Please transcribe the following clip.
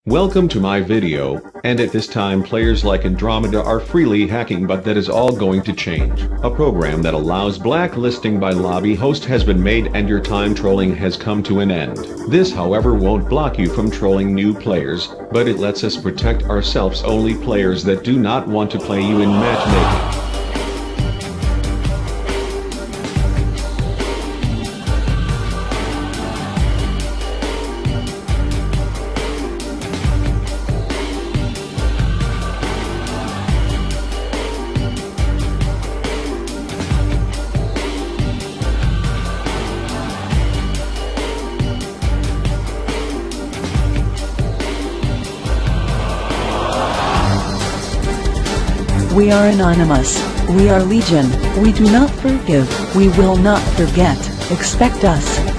Welcome to my video, and at this time players like Andromeda are freely hacking, but that is all going to change. A program that allows blacklisting by lobby host has been made and your time trolling has come to an end. This however won't block you from trolling new players, but it lets us protect ourselves, only players that do not want to play you in matchmaking. We are anonymous. We are legion. We do not forgive. We will not forget. Expect us.